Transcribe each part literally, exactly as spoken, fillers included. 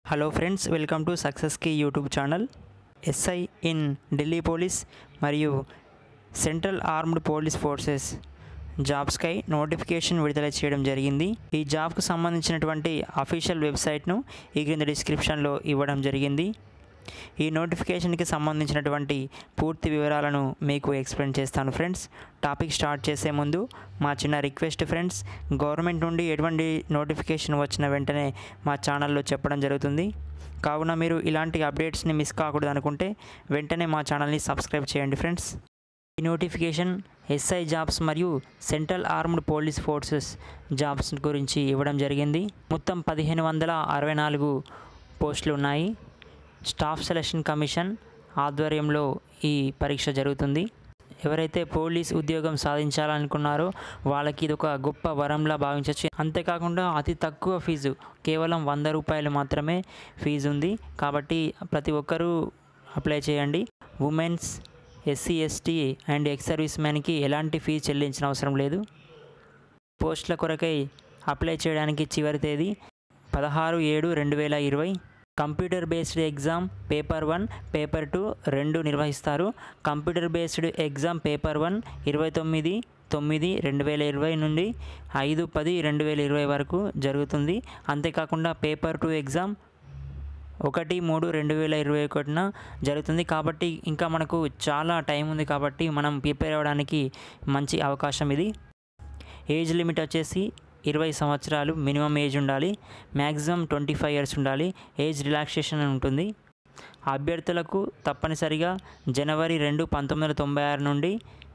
Hello friends, welcome to success key YouTube channel. SI in Delhi police మరియు central armed police forces జాబ్స్కై notification విడుదల చేయడం జరిగింది. ఈ జాబ్కు సంబంధించినటువంటి అఫీషియల్ వెబ్సైట్ను ఈ క్రింద డిస్క్రిప్షన్లో ఇవ్వడం జరిగింది. ఈ నోటిఫికేషన్కి సంబంధించినటువంటి పూర్తి వివరాలను మీకు ఎక్స్ప్లెయిన్ చేస్తాను ఫ్రెండ్స్. టాపిక్ స్టార్ట్ చేసే ముందు మా చిన్న రిక్వెస్ట్ ఫ్రెండ్స్, గవర్నమెంట్ నుండి ఎటువంటి నోటిఫికేషన్ వచ్చిన వెంటనే మా ఛానల్లో చెప్పడం జరుగుతుంది. కావున మీరు ఇలాంటి అప్డేట్స్ని మిస్ కాకూడదు అనుకుంటే వెంటనే మా ఛానల్ని సబ్స్క్రైబ్ చేయండి ఫ్రెండ్స్. ఈ నోటిఫికేషన్ ఎస్ఐ జాబ్స్ మరియు central armed police forces jobs గురించి ఇవ్వడం జరిగింది. మొత్తం పదిహేను వందల అరవై నాలుగు పోస్టులు ఉన్నాయి. స్టాఫ్ సెలక్షన్ కమిషన్ ఆధ్వర్యంలో ఈ పరీక్ష జరుగుతుంది. ఎవరైతే పోలీస్ ఉద్యోగం సాధించాలనుకున్నారో వాళ్ళకి ఇది ఒక గొప్ప వరంలా భావించవచ్చు. అంతేకాకుండా అతి తక్కువ ఫీజు, కేవలం వంద రూపాయలు మాత్రమే ఫీజు ఉంది. కాబట్టి ప్రతి ఒక్కరూ అప్లై చేయండి. Women's, SC ST and ex service మ్యాన్కి ఎలాంటి ఫీజు చెల్లించిన అవసరం లేదు. పోస్టుల కొరకై అప్లై చేయడానికి చివరి తేదీ పదహారు ఏడు రెండు వేల ఇరవై. Computer based exam paper one, paper two రెండు నిర్వహిస్తారు. Computer based exam paper one ఇరవై తొమ్మిది తొమ్మిది రెండు వేల ఇరవై నుండి ఐదు పది రెండు వేల ఇరవై వరకు జరుగుతుంది. అంతేకాకుండా పేపర్ టూ ఎగ్జామ్ ఒకటి మూడు రెండు వేల ఇరవై ఒకటిన జరుగుతుంది. కాబట్టి ఇంకా మనకు చాలా టైం ఉంది. కాబట్టి మనం ప్రిపేర్ అవ్వడానికి మంచి అవకాశం ఇది. ఏజ్ లిమిట్ వచ్చేసి ఇరవై సంవత్సరాలు మినిమం ఏజ్ ఉండాలి. మ్యాక్సిమం ట్వంటీ ఫైవ్ ఇయర్స్ ఉండాలి. ఏజ్ రిలాక్సేషన్ ఉంటుంది. అభ్యర్థులకు తప్పనిసరిగా జనవరి రెండు పంతొమ్మిది వందల తొంభై ఆరు నుండి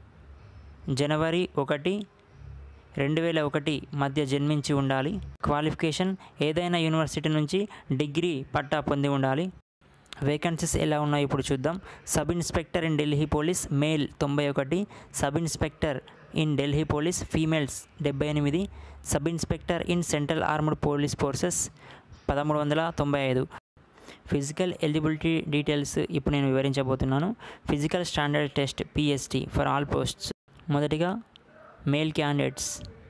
జనవరి ఒకటి రెండు వేల ఒకటి మధ్య జన్మించి ఉండాలి. క్వాలిఫికేషన్ ఏదైనా యూనివర్సిటీ నుంచి డిగ్రీ పట్టా పొంది ఉండాలి. వేకెన్సీస్ ఎలా ఉన్నాయో ఇప్పుడు చూద్దాం. Sub inspector in Delhi police male తొంభై ఒకటి, sub inspector in Delhi police females డెబ్బై ఎనిమిది, sub inspector in central armed police forces పదమూడు వందల తొంభై ఐదు. ఫిజికల్ ఎలిజిబిలిటీ డీటెయిల్స్ ఇప్పుడు నేను వివరించబోతున్నాను. Physical standard test PST for all posts. మొదటిగా మేల్ క్యాండిడేట్స్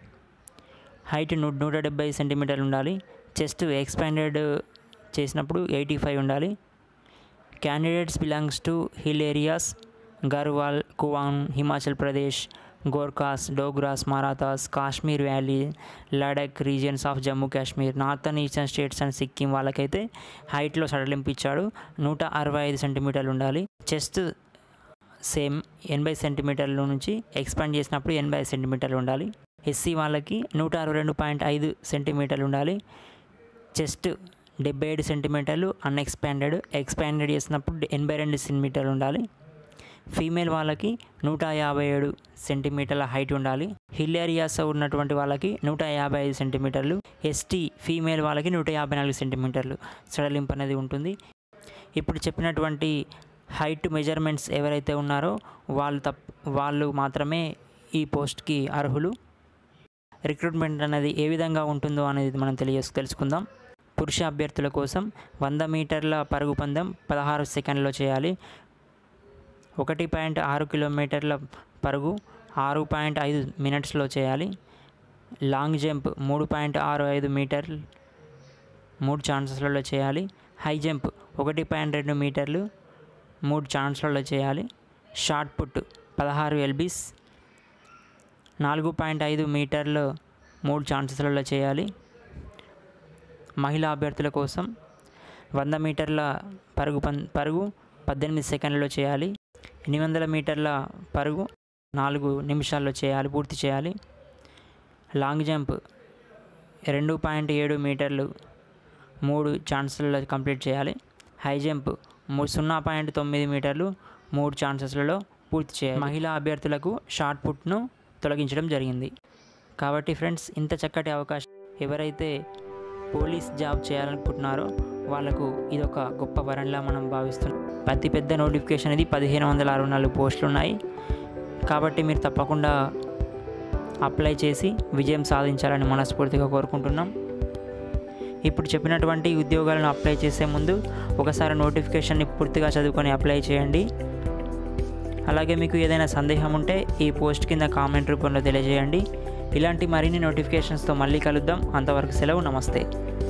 హైట్ నూ నూట డెబ్బై సెంటీమీటర్లు ఉండాలి. చెస్ట్ ఎక్స్పాండెడ్ చేసినప్పుడు ఎయిటీ ఫైవ్ ఉండాలి. Candidates belongs to hill areas Garhwal, Kumaon, Himachal Pradesh, Gorkhas, డోగ్రాస్, Marathas, Kashmir valley, Ladakh regions of Jammu Kashmir, northern eastern states and Sikkim వాళ్ళకైతే హైట్లో సడలింపు ఇచ్చాడు. నూట అరవై ఐదు సెంటీమీటర్లు ఉండాలి. చెస్ట్ సేమ్ ఎనభై సెంటీమీటర్ల నుంచి ఎక్స్పాండ్ చేసినప్పుడు ఎనభై సెంటీమీటర్లు ఉండాలి. ఎస్సీ వాళ్ళకి నూట అరవై రెండు పాయింట్ ఐదు సెంటీమీటర్లు ఉండాలి. చెస్ట్ డెబ్బై ఏడు సెంటీమీటర్లు అన్ఎక్స్పాండెడ్, ఎక్స్పాండెడ్ చేసినప్పుడు ఎనభై రెండు సెంటీమీటర్లు ఉండాలి. ఫీమేల్ వాళ్ళకి నూట యాభై ఏడు సెంటీమీటర్ల హైట్ ఉండాలి. హిల్ ఏరియాస్ ఉన్నటువంటి వాళ్ళకి నూట యాభై ఐదు సెంటీమీటర్లు, ఎస్టీ ఫీమేల్ వాళ్ళకి నూట యాభై నాలుగు సెంటీమీటర్లు సడలింపు అనేది ఉంటుంది. ఇప్పుడు చెప్పినటువంటి హైట్ మెజర్మెంట్స్ ఎవరైతే ఉన్నారో వాళ్ళు తప్ వాళ్ళు మాత్రమే ఈ పోస్ట్కి అర్హులు. రిక్రూట్మెంట్ అనేది ఏ విధంగా ఉంటుందో అనేది మనం తెలియ తెలుసుకుందాం. పురుష అభ్యర్థుల కోసం వంద మీటర్ల పరుగు పందెం పదహారు సెకండ్లో చేయాలి. ఒకటి పాయింట్ ఆరు కిలోమీటర్ల పరుగు ఆరు పాయింట్ ఐదు మినిట్స్లో చేయాలి. లాంగ్ జంప్ మూడు పాయింట్ ఆరు ఐదు మీటర్లు మూడు ఛాన్సెస్లలో చేయాలి. హై జంప్ ఒకటి పాయింట్ రెండు మీటర్లు మూడు ఛాన్స్లలో చేయాలి. షార్ట్ పుట్ పదహారు ఎల్బీస్ నాలుగు పాయింట్ ఐదు మీటర్లు మూడు ఛాన్సెస్లలో చేయాలి. మహిళా అభ్యర్థుల కోసం వంద మీటర్ల పరుగు పం పరుగు పద్దెనిమిది సెకండ్లలో చేయాలి. ఎనిమిది వందల మీటర్ల పరుగు నాలుగు నిమిషాల్లో చేయాలి పూర్తి చేయాలి. లాంగ్ జంప్ రెండు పాయింట్ ఏడు మీటర్లు మూడు ఛాన్సెస్లలో కంప్లీట్ చేయాలి. హై జంప్ సున్నా పాయింట్ తొమ్మిది మీటర్లు మూడు ఛాన్సెస్లలో పూర్తి చేయాలి. మహిళా అభ్యర్థులకు షార్ట్ పుట్ను తొలగించడం జరిగింది. కాబట్టి ఫ్రెండ్స్, ఇంత చక్కటి అవకాశం ఎవరైతే పోలీస్ జాబ్ చేయాలనుకుంటున్నారో వాళ్ళకు ఇదొక గొప్ప వరంలా మనం భావిస్తున్నాం. అతి పెద్ద నోటిఫికేషన్ ఇది పదిహేను వందల అరవై నాలుగు పోస్టులు ఉన్నాయి. కాబట్టి మీరు తప్పకుండా అప్లై చేసి విజయం సాధించాలని మనస్ఫూర్తిగా కోరుకుంటున్నాం. ఇప్పుడు చెప్పినటువంటి ఉద్యోగాలను అప్లై చేసే ముందు ఒకసారి నోటిఫికేషన్ని పూర్తిగా చదువుకొని అప్లై చేయండి. అలాగే మీకు ఏదైనా సందేహం ఉంటే ఈ పోస్ట్ కింద కామెంట్ రూపంలో తెలియజేయండి. ఇలాంటి మరిన్ని నోటిఫికేషన్స్తో మళ్ళీ కలుద్దాం. అంతవరకు సెలవు. నమస్తే.